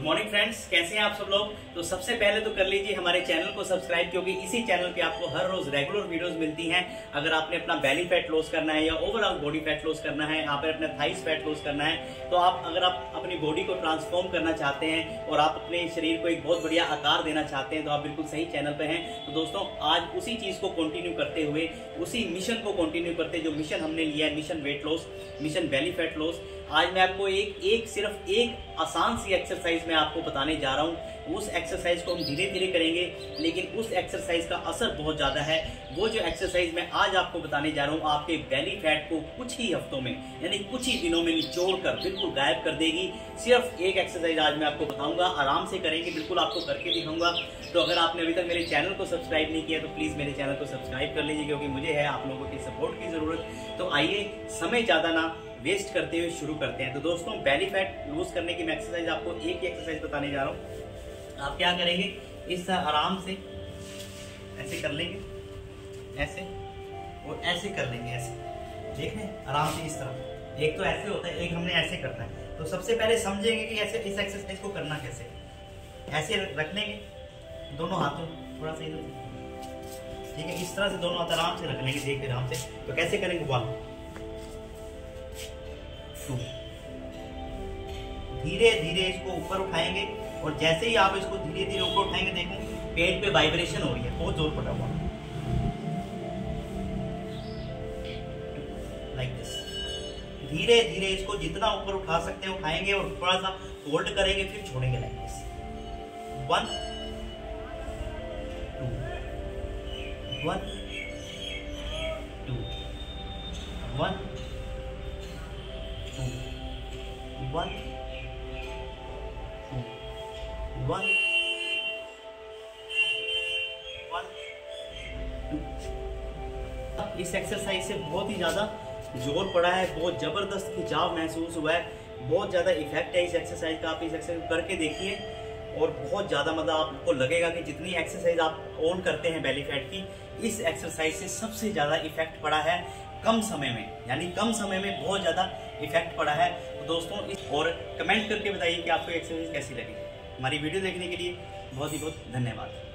Good morning friends, कैसे हैं आप सब लोग। तो सबसे पहले तो कर लीजिए हमारे चैनल को सब्सक्राइब, क्योंकि इसी चैनल पे आपको हर रोज रेगुलर वीडियोस मिलती हैं। अगर आपने अपना बेली फैट लॉस करना है या ओवरऑल बॉडी फैट लॉस करना है, आपने अपना थाइस फैट लॉस करना है, तो अगर आप अपनी बॉडी को ट्रांसफॉर्म करना चाहते हैं और आप अपने शरीर को एक बहुत बढ़िया आकार देना चाहते हैं, तो आप बिल्कुल सही चैनल पे हैं। तो दोस्तों, आज उसी चीज को कंटिन्यू करते हुए, उसी मिशन को कंटिन्यू करते, जो मिशन हमने लिया है, mission weight loss, mission belly fat loss, आज मैं आपको सिर्फ एक आसान सी एक्सरसाइज में आपको बताने जा रहा हूं। उस एक्सरसाइज को हम धीरे धीरे करेंगे, लेकिन उस एक्सरसाइज का असर बहुत ज्यादा है। वो जो एक्सरसाइज मैं आज आपको बताने जा रहा हूं, आपके बेली फैट को कुछ ही हफ्तों में, यानी कुछ ही दिनों में निचोड़ कर बिल्कुल गायब कर देगी। सिर्फ एक एक्सरसाइज आज मैं आपको बताऊंगा, आराम से करेंगे, बिल्कुल आपको करके दिखाऊंगा। तो अगर आपने अभी तक मेरे चैनल को सब्सक्राइब नहीं किया, तो प्लीज मेरे चैनल को सब्सक्राइब कर लीजिए, क्योंकि मुझे है आप लोगों की सपोर्ट की जरूरत। तो आइए, समय ज्यादा ना वेस्ट करते हुए शुरू करते हैं। तो दोस्तों, बेली फैट लूज करने की मैं एक्सरसाइज आपको एक ही एक्सरसाइज बताने जा रहा हूं। आप क्या करेंगे, इस तरह आराम से ऐसे कर लेंगे, ऐसे और ऐसे कर लेंगे, ऐसे देख रहे हैं, आराम से इस तरह। एक तो ऐसे होता है, एक हमने ऐसे करना है। तो सबसे पहले समझेंगे कि ऐसे इस एक्सरसाइज को करना कैसे। ऐसे रख लेंगे दोनों हाथों, थोड़ा सा इधर, ठीक है, इस तरह से दोनों हाथ आराम से रख लेंगे, देखिए आराम से। तो कैसे करेंगे, 1 2, धीरे धीरे इसको ऊपर उठाएंगे, और जैसे ही आप इसको धीरे धीरे ऊपर उठाएंगे, देखो पेट पे वाइब्रेशन हो रही है, बहुत जोर पड़ा हुआ, लाइक दिस। धीरे धीरे इसको जितना ऊपर उठा सकते हैं उठाएंगे, और थोड़ा सा होल्ड करेंगे, फिर छोड़ेंगे, लाइक दिस। 1 2 1 2 1 2 1 2 1 1 2। इस एक्सरसाइज से बहुत ही ज्यादा जोर पड़ा है, बहुत जबरदस्त खिंचाव महसूस हुआ है, बहुत ज्यादा इफेक्ट है इस एक्सरसाइज का। आप इस एक्सरसाइज करके देखिए, और बहुत ज्यादा मतलब आपको लगेगा कि जितनी एक्सरसाइज आप ऑन करते हैं बेली फैट की, इस एक्सरसाइज से सबसे ज्यादा इफेक्ट पड़ा है कम समय में, यानी कम समय में बहुत ज्यादा इफेक्ट पड़ा है। तो दोस्तों, और कमेंट करके बताइए कि आपको एक्सरसाइज कैसी लगी। हमारी वीडियो देखने के लिए बहुत ही बहुत धन्यवाद।